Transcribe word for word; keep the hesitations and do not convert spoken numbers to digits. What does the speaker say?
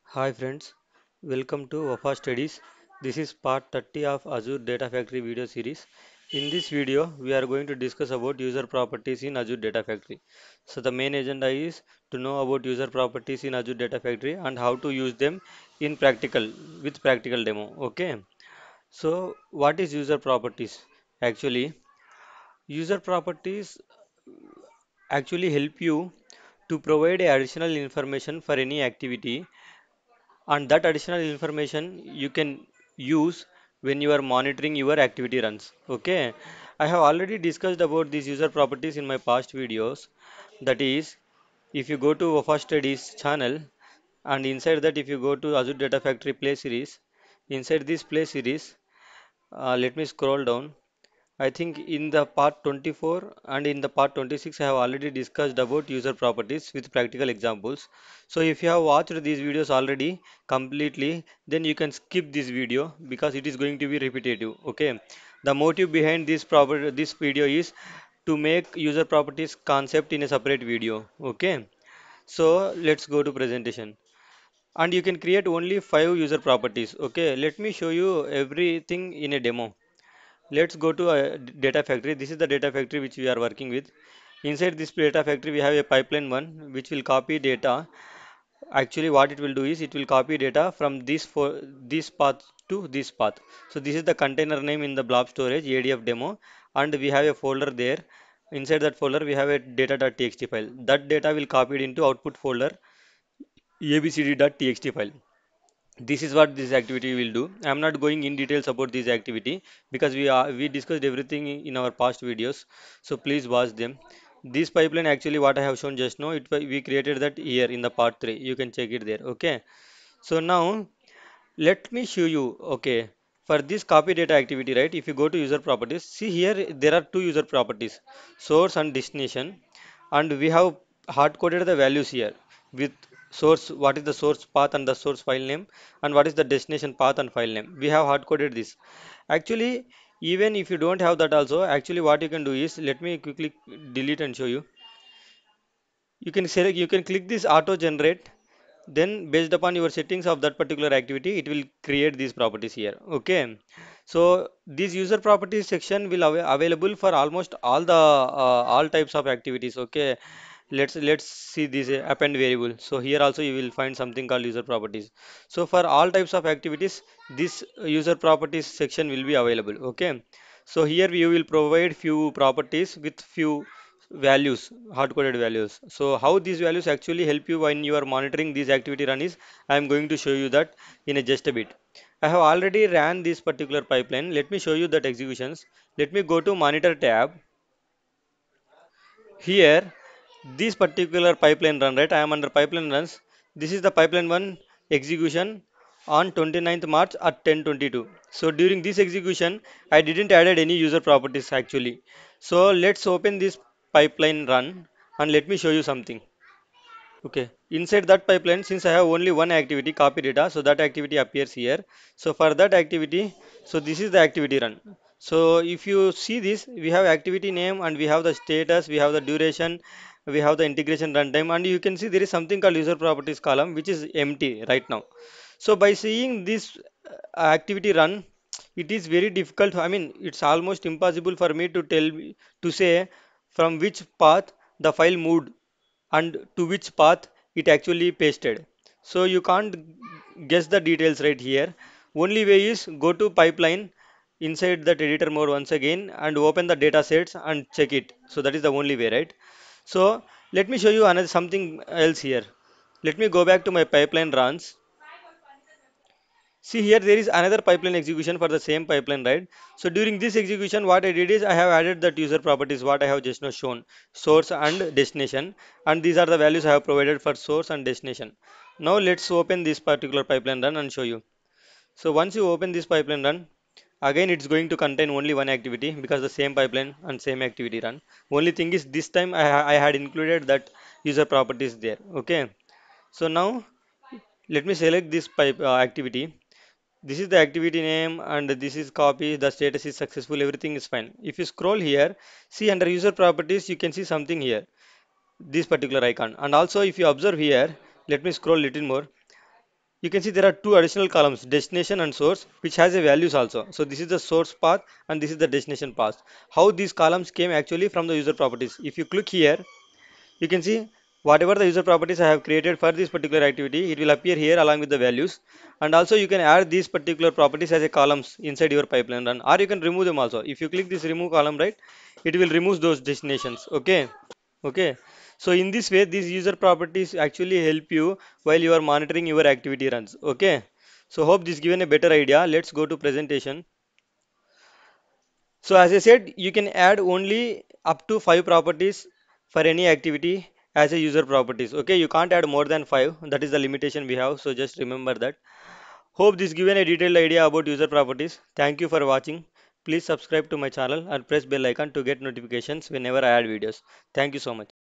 Hi friends, welcome to Wafa Studies. This is part thirty of Azure Data Factory video series. In this video, we are going to discuss about user properties in Azure Data Factory. So the main agenda is to know about user properties in Azure Data Factory and how to use them in practical with practical demo. Okay. So what is user properties? Actually, user properties actually help you to provide additional information for any activity, and that additional information you can use when you are monitoring your activity runs. Okay, I have already discussed about these user properties in my past videos. That is, if you go to Wafa Studies channel, and inside that if you go to Azure Data Factory play series, inside this play series, uh, let me scroll down. I think in the part twenty-four and in the part twenty-six, I have already discussed about user properties with practical examples. So if you have watched these videos already completely, then you can skip this video because it is going to be repetitive. Okay. The motive behind this proper this video is to make user properties concept in a separate video. Okay. So let's go to presentation. And you can create only five user properties. Okay. Let me show you everything in a demo. Let's go to a data factory. This is the data factory which we are working with. Inside this data factory, we have a pipeline one which will copy data. Actually, what it will do is it will copy data from this for this path to this path. So this is the container name in the blob storage A D F demo, and we have a folder there. Inside that folder, we have a data.txt file. That data will copied into output folder abcd.txt file. This is what this activity will do. I am not going in details about this activity because we are we discussed everything in our past videos, so please watch them. This pipeline, actually what I have shown just now, it wa- we created that here in the part three. You can check it there. Okay, so now let me show you. Okay, for this copy data activity, right, if you go to user properties, see here there are two user properties, source and destination, and we have hard coded the values here with source, what is the source path and the source file name, and what is the destination path and file name. We have hard coded this. Actually, even if you don't have that also, actually what you can do is, let me quickly delete and show you. You can select, you can click this auto generate, then based upon your settings of that particular activity, it will create these properties here. Okay, so this user properties section will ava available for almost all the uh, all types of activities. Okay, let's let's see this uh, append variable. So here also you will find something called user properties. So for all types of activities, this uh, user properties section will be available. Okay, so here you will provide few properties with few values, hard coded values. So how these values actually help you when you are monitoring these activity run is, I am going to show you that in a just a bit. I have already ran this particular pipeline. Let me show you that executions. Let me go to monitor tab. Here, this particular pipeline run, right? I am under pipeline runs. This is the pipeline one execution on twenty-ninth March at ten twenty-two. So during this execution, I didn't added any user properties actually. So let's open this pipeline run and let me show you something. Okay, inside that pipeline, since I have only one activity, copy data, so that activity appears here. So for that activity, so this is the activity run. So if you see this, we have activity name and we have the status, we have the duration, we have the integration runtime, and you can see there is something called user properties column which is empty right now. So by seeing this uh, activity run, it is very difficult. I mean, it's almost impossible for me to tell to say from which path the file moved and to which path it actually pasted. So you can't guess the details right here. Only way is go to pipeline inside that editor mode once again and open the data sets and check it. So that is the only way, right? So let me show you another something else here. Let me go back to my pipeline runs. See here there is another pipeline execution for the same pipeline, right? So during this execution, what I did is I have added that user properties what I have just now shown, source and destination, and these are the values I have provided for source and destination. Now let's open this particular pipeline run and show you. So once you open this pipeline run, again it's going to contain only one activity because the same pipeline and same activity run. Only thing is this time I, ha- I had included that user properties there. Okay. So now let me select this pipe uh, activity. This is the activity name and this is copy, the status is successful, everything is fine. If you scroll here, see under user properties, you can see something here, this particular icon. And also if you observe here, let me scroll little more. You can see there are two additional columns, destination and source, which has a values also. So this is the source path and this is the destination path. How these columns came actually from the user properties. If you click here, you can see whatever the user properties I have created for this particular activity, it will appear here along with the values. And also you can add these particular properties as a columns inside your pipeline run, or you can remove them also. If you click this remove column, right, it will remove those destinations. Okay. Okay. So in this way, these user properties actually help you while you are monitoring your activity runs. Okay. So hope this given a better idea. Let's go to presentation. So as I said, you can add only up to five properties for any activity as a user properties. Okay, you can't add more than five. That is the limitation we have. So just remember that. Hope this given a detailed idea about user properties. Thank you for watching. Please subscribe to my channel and press bell icon to get notifications whenever I add videos. Thank you so much.